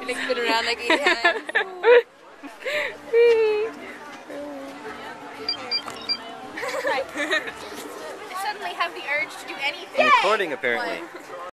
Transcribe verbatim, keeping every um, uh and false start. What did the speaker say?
Like spin around like eight times. I suddenly have the urge to do anything. I'm recording apparently.